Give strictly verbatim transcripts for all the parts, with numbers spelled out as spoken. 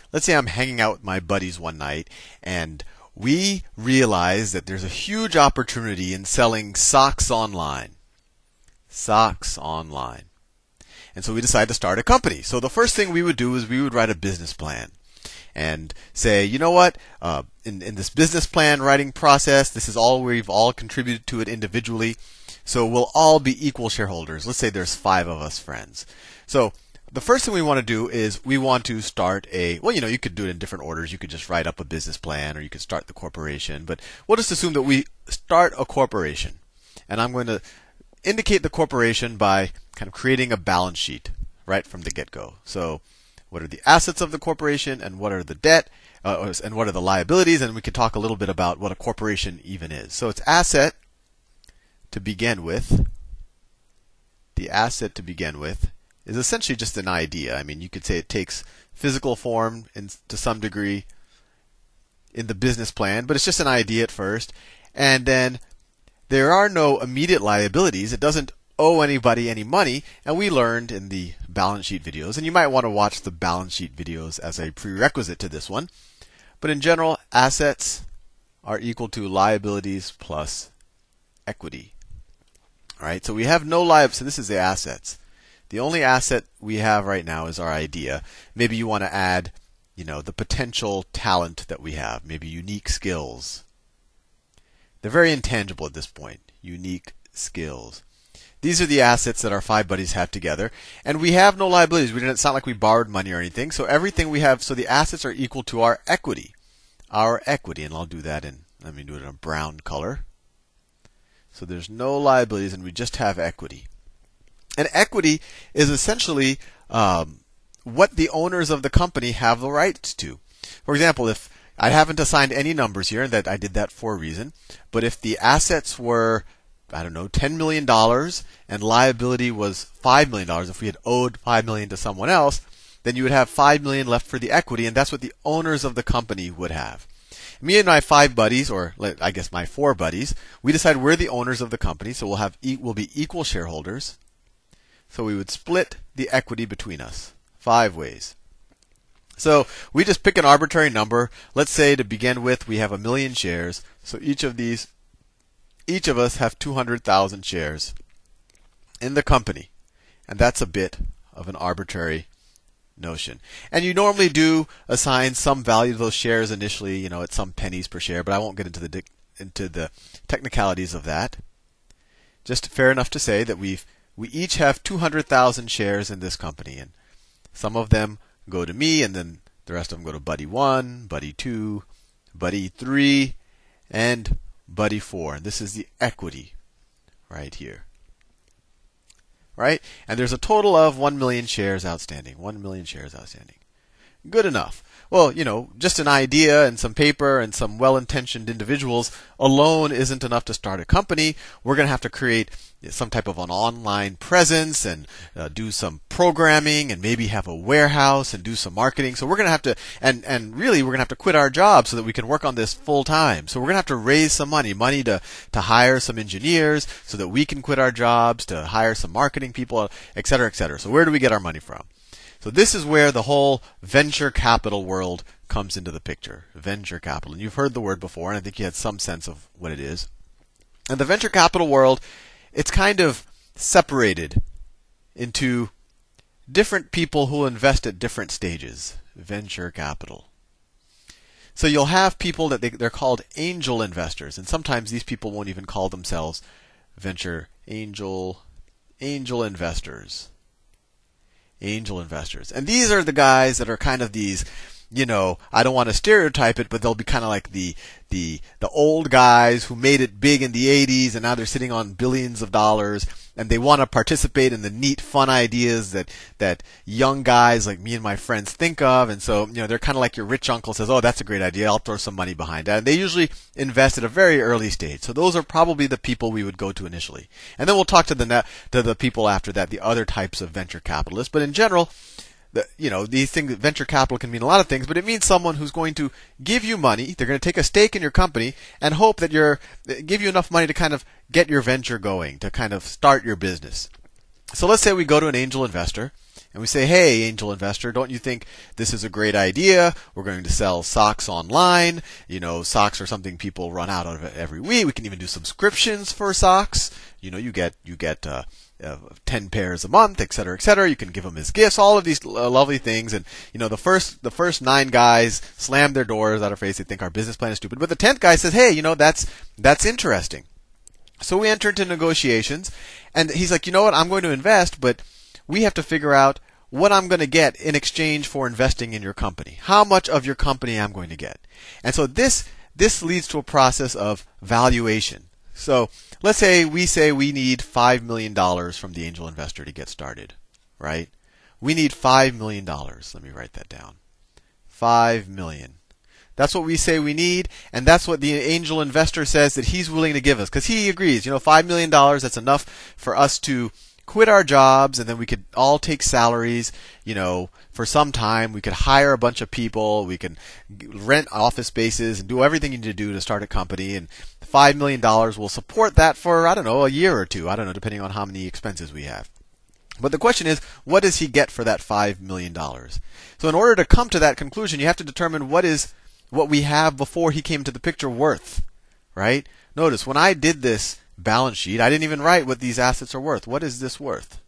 let's say I'm hanging out with my buddies one night, and we realize that there's a huge opportunity in selling socks online. Socks online. And so we decide to start a company. So the first thing we would do is we would write a business plan and say, you know what, uh, in, in this business plan writing process, this is all we've all contributed to it individually. So we'll all be equal shareholders. Let's say there's five of us friends. So the first thing we want to do is we want to start a, well, you know, you could do it in different orders. You could just write up a business plan, or you could start the corporation. But we'll just assume that we start a corporation. And I'm going to indicate the corporation by kind of creating a balance sheet right from the get-go. So what are the assets of the corporation, and what are the debt, uh, and what are the liabilities? And we could talk a little bit about what a corporation even is. So it's asset to begin with. The asset to begin with is essentially just an idea. I mean, you could say it takes physical form in, to some degree in the business plan, but it's just an idea at first. And then there are no immediate liabilities. It doesn't owe anybody any money, and we learned in the balance sheet videos, and you might want to watch the balance sheet videos as a prerequisite to this one. But in general, assets are equal to liabilities plus equity. All right, so we have no liabilities. So this is the assets. The only asset we have right now is our idea. Maybe you want to add, you know, the potential talent that we have, maybe unique skills. They're very intangible at this point. Unique skills. These are the assets that our five buddies have together, and we have no liabilities. We didn't. It's not like we borrowed money or anything. So everything we have, so the assets are equal to our equity, our equity, and I'll do that in. Let me do it in a brown color. So there's no liabilities, and we just have equity. And equity is essentially um, what the owners of the company have the rights to. For example, if I haven't assigned any numbers here, and that I did that for a reason, but if the assets were, I don't know, ten million dollars and liability was five million dollars, if we had owed five million dollars to someone else, then you would have five million dollars left for the equity, and that's what the owners of the company would have. Me and my five buddies, or I guess my four buddies, we decide we're the owners of the company, so we'll have we'll be equal shareholders. So we would split the equity between us five ways. So we just pick an arbitrary number. Let's say to begin with we have a million shares. So each of these, each of us have two hundred thousand shares in the company. And that's a bit of an arbitrary notion. And you normally do assign some value to those shares initially, you know, at some pennies per share, but I won't get into the into the technicalities of that. Just fair enough to say that we've we each have two hundred thousand shares in this company, and some of them go to me, and then the rest of them go to buddy one, buddy two, buddy three, and buddy four. And this is the equity right here. Right? And there's a total of one million shares outstanding. one million shares outstanding. Good enough. Well, you know, just an idea and some paper and some well-intentioned individuals alone isn't enough to start a company. We're going to have to create some type of an online presence and uh, do some programming and maybe have a warehouse and do some marketing. So we're going to have to, and, and really we're going to have to quit our job so that we can work on this full time. So we're going to have to raise some money, money to, to hire some engineers so that we can quit our jobs, to hire some marketing people, et cetera, et cetera. So where do we get our money from? So this is where the whole venture capital world comes into the picture. Venture capital. And you've heard the word before, and I think you had some sense of what it is. And the venture capital world, it's kind of separated into different people who invest at different stages. Venture capital. So you'll have people that they, they're called angel investors, and sometimes these people won't even call themselves venture angel angel investors. Angel investors. And these are the guys that are kind of these, you know, I don't want to stereotype it, but they'll be kind of like the the the old guys who made it big in the eighties, and now they're sitting on billions of dollars, and they want to participate in the neat, fun ideas that that young guys like me and my friends think of. And so, you know, they're kind of like your rich uncle says, "Oh, that's a great idea. I'll throw some money behind that." And they usually invest at a very early stage. So those are probably the people we would go to initially. And then we'll talk to the to the people after that, the other types of venture capitalists. But in general, The, you know, these things, venture capital can mean a lot of things, but it means someone who's going to give you money. They're going to take a stake in your company and hope that you're, give you enough money to kind of get your venture going, to kind of start your business. So let's say we go to an angel investor and we say, hey, angel investor, don't you think this is a great idea? We're going to sell socks online. You know, socks are something people run out of every week. We can even do subscriptions for socks. You know, you get you get uh, uh, ten pairs a month, et cetera, et cetera. You can give them as gifts. All of these uh, lovely things. And you know, the first the first nine guys slam their doors out of face. They think our business plan is stupid. But the tenth guy says, hey, you know, that's that's interesting. So we enter into negotiations, and he's like, you know what? I'm going to invest, but we have to figure out what I'm going to get in exchange for investing in your company. How much of your company I'm going to get. And so this this leads to a process of valuation. So let's say we say we need five million dollars from the angel investor to get started, right? We need five million dollars. Let me write that down. five million dollars. That's what we say we need, and that's what the angel investor says that he's willing to give us, because he agrees. You know, five million dollars, that's enough for us to quit our jobs, and then we could all take salaries, you know, for some time. We could hire a bunch of people. We can rent office spaces and do everything you need to do to start a company. And five million dollars will support that for, I don't know, a year or two. I don't know, depending on how many expenses we have. But the question is, what does he get for that five million dollars? So in order to come to that conclusion, you have to determine what is what we have before he came to the picture worth, right? Notice, when I did this balance sheet, I didn't even write what these assets are worth. What is this worth?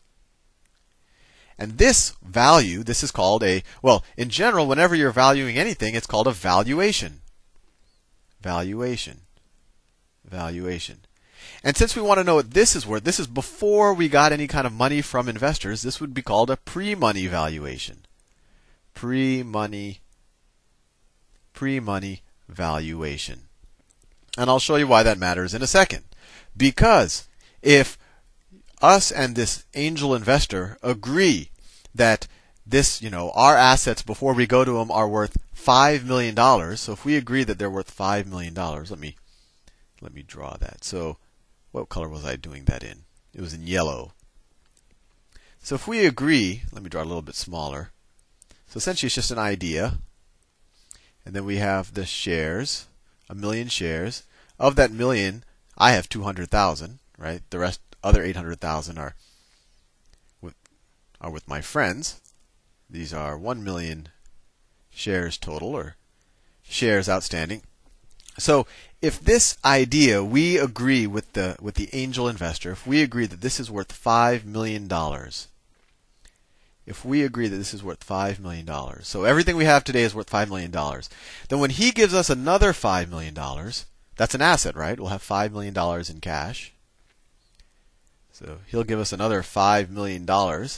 And this value, this is called a, well, in general, whenever you're valuing anything, it's called a valuation. Valuation. Valuation. And since we want to know what this is worth, this is before we got any kind of money from investors, this would be called a pre-money valuation. Pre-money pre-money valuation. And I'll show you why that matters in a second. Because if us and this angel investor agree that this, you know, our assets before we go to them are worth five million dollars, so if we agree that they're worth five million dollars, let me let me draw that. So what color was I doing that in? It was in yellow. So if we agree, let me draw it a little bit smaller. So essentially it's just an idea. And then we have the shares, a million shares. Of that million, I have two hundred thousand, right? The rest, other eight hundred thousand are with, are with my friends. These are one million shares total, or shares outstanding. So if this idea, we agree with the, with the angel investor, if we agree that this is worth five million dollars, if we agree that this is worth five million dollars, so everything we have today is worth five million dollars, then when he gives us another five million dollars, that's an asset, right? We'll have five million dollars in cash. So he'll give us another five million dollars.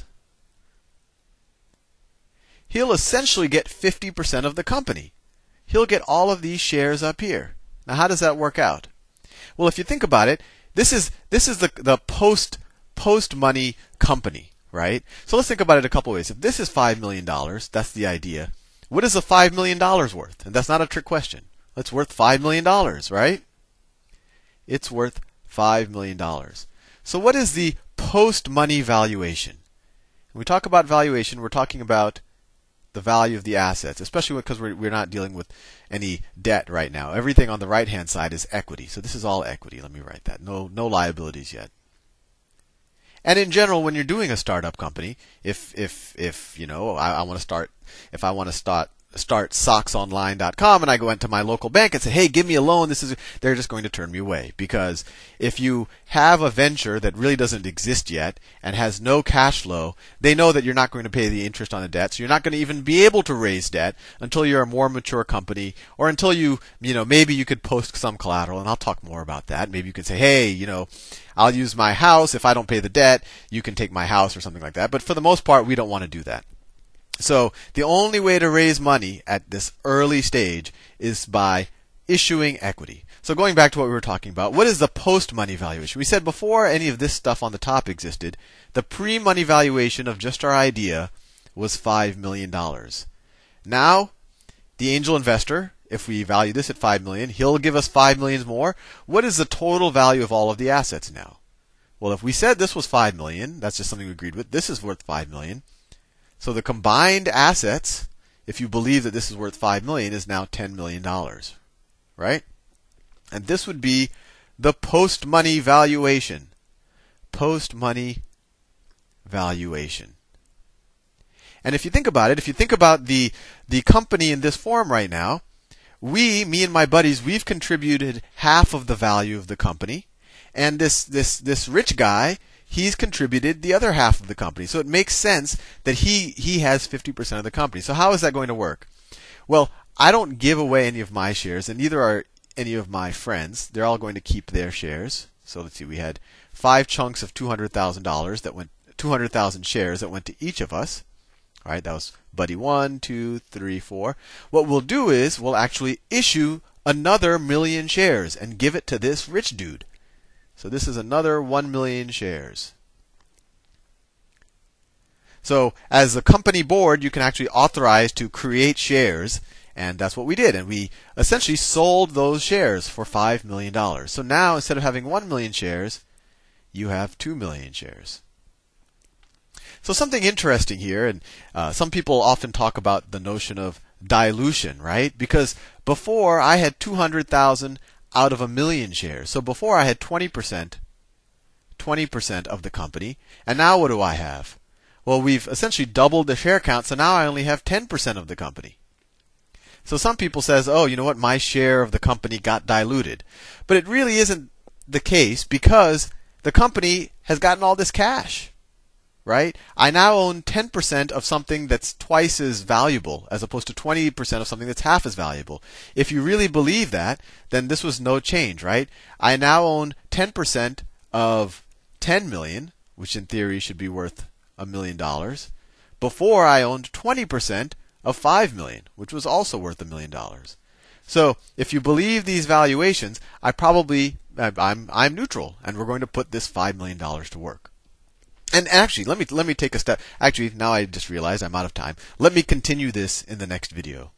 He'll essentially get fifty percent of the company. He'll get all of these shares up here. Now how does that work out? Well, if you think about it, this is this is the, the post post money company. Right? So let's think about it a couple ways. If this is five million dollars, that's the idea. What is the five million dollars worth? And that's not a trick question. It's worth five million dollars, right? It's worth five million dollars. So what is the post-money valuation? When we talk about valuation, we're talking about the value of the assets, especially because we're, we're not dealing with any debt right now. Everything on the right-hand side is equity. So this is all equity. Let me write that. No, no liabilities yet. And in general, when you're doing a startup company, if if if you know, I, I want to start, if I want to start start socks online dot com, and I go into my local bank and say, hey, give me a loan, this is, they're just going to turn me away. Because if you have a venture that really doesn't exist yet and has no cash flow, they know that you're not going to pay the interest on the debt, so you're not going to even be able to raise debt until you're a more mature company, or until you, you know, maybe you could post some collateral, and I'll talk more about that. Maybe you could say, hey, you know, I'll use my house. If I don't pay the debt, you can take my house or something like that. But for the most part, we don't want to do that. So the only way to raise money at this early stage is by issuing equity. So going back to what we were talking about, what is the post-money valuation? We said before any of this stuff on the top existed, the pre-money valuation of just our idea was five million dollars. Now, the angel investor, if we value this at five million dollars, he'll give us five million dollars more. What is the total value of all of the assets now? Well, if we said this was five million dollars, that's just something we agreed with. This is worth five million dollars. So the combined assets, if you believe that this is worth five million dollars, is now ten million dollars. Right? And this would be the post-money valuation. Post-money valuation. And if you think about it, if you think about the the company in this form right now, we, me and my buddies, we've contributed half of the value of the company, and this this this rich guy, he's contributed the other half of the company. So it makes sense that he he has fifty percent of the company. So how is that going to work? Well, I don't give away any of my shares, and neither are any of my friends. They're all going to keep their shares. So let's see, we had five chunks of two hundred thousand dollars that went, two hundred thousand shares that went to each of us. All right, that was buddy one, two, three, four. What we'll do is we'll actually issue another million shares and give it to this rich dude. So this is another one million shares. So as a company board, you can actually authorize to create shares, and that's what we did. And we essentially sold those shares for five million dollars. So now instead of having one million shares, you have two million shares. So something interesting here, and uh, some people often talk about the notion of dilution, right? Because before I had two hundred thousand out of a million shares. So before I had twenty percent, twenty percent of the company, and now what do I have? Well, we've essentially doubled the share count, so now I only have ten percent of the company. So some people says, oh, you know what, my share of the company got diluted. But it really isn't the case, because the company has gotten all this cash, right? I now own ten percent of something that's twice as valuable as opposed to twenty percent of something that's half as valuable. If you really believe that, then this was no change, right? I now own ten percent of ten million, which in theory should be worth a million dollars. Before I owned twenty percent of five million, which was also worth a million dollars. So if you believe these valuations, I probably I'm I'm neutral, and we're going to put this five million dollars to work. And actually, let me let me take a step. Actually, now I just realized I'm out of time. Let me continue this in the next video.